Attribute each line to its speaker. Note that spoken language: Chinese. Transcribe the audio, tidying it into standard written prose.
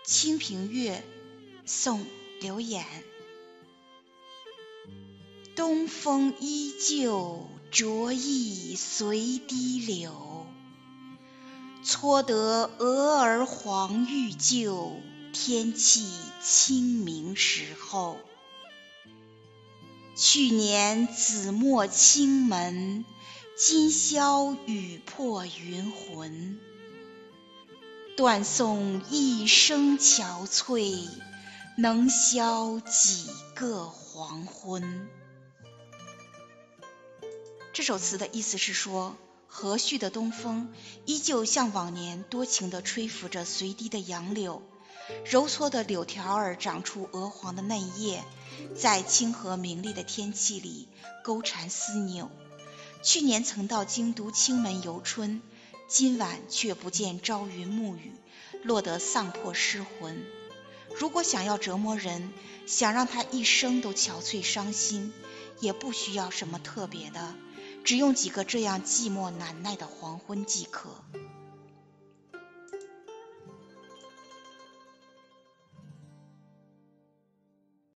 Speaker 1: 清平乐，宋·刘演。东风依旧，着意随堤流。搓得蛾儿黄欲旧，天气清明时候。去年紫陌青门，今宵雨破云魂。断送一生憔悴，能消几个黄昏。这首词的意思是说，和煦的东风依旧像往年多情地吹拂着随堤的杨柳，揉搓的柳条儿长出鹅黄的嫩叶，在清和明丽的天气里勾缠丝扭。去年曾到京都青门游春，今晚却不见朝云暮雨，落得丧魄失魂。如果想要折磨人，想让他一生都憔悴伤心，也不需要什么特别的，只用几个这样寂寞难耐的黄昏即可。